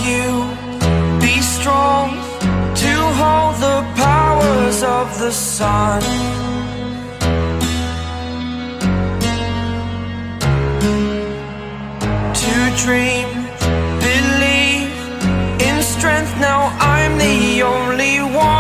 you, be strong to hold the powers of the sun. To dream, believe in strength, now I'm the only one.